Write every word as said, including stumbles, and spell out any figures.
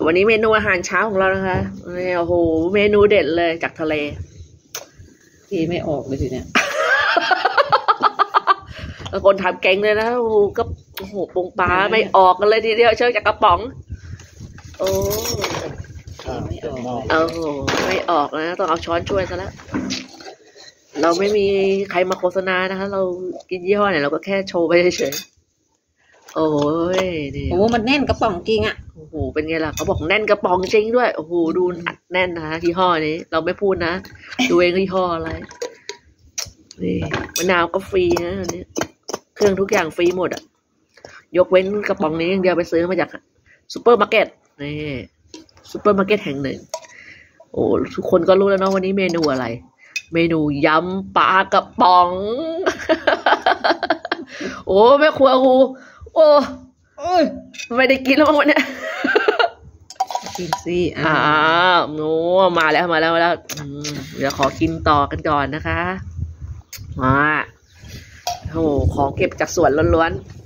วันนี้เมนูอาหารเช้าของเรานะคะโอ้โหเมนูเด็ดเลยจากทะเลที่ไม่ออกเลยทีเนี้ยบางคนทำเก่งเลยนะโอ้โหก็โอ้โหปรุงปลาไม่ออกกันเลยทีเดียวเชิญจากกระป๋องโอ้ไม่ออกโอ้โหไม่ออกนะต้องเอาช้อนช่วยซะแล้วเราไม่มีใครมาโฆษณานะคะเรากินยี่ห้อไหนเราก็แค่โชว์ไปเฉยโอ้ยนี่โอ้มันแน่นกระป๋องจริงอ่ะโอ้โหเป็นไงล่ะเขาบอกแน่นกระป๋องจริงด้วยโอ้โหดูอัดแน่นนะยี่ห้อนี้เราไม่พูดนะดูเองยี่ห้ออะไรนี่มะนาวก็ฟรีนะอันนี้เครื่องทุกอย่างฟรีหมดอ่ะยกเว้นกระป๋องนี้อย่างเดียวไปซื้อมาจากซูเปอร์มาร์เก็ตนี่ซูเปอร์มาร์เก็ตแห่งหนึ่งโอ้ทุกคนก็รู้แล้วเนาะวันนี้เมนูอะไรเมนูยำปลากระป๋องโอ้แม่ครัวกูโอ้โอ้ยไม่ได้กินแล้วมั้งวันนี้กินสิอ้าวโน้มาแล้วมาแล้วมาแล้วเดี๋ยวขอกินต่อกันก่อนนะคะมาโอ้ของเก็บจากสวนล้วนๆ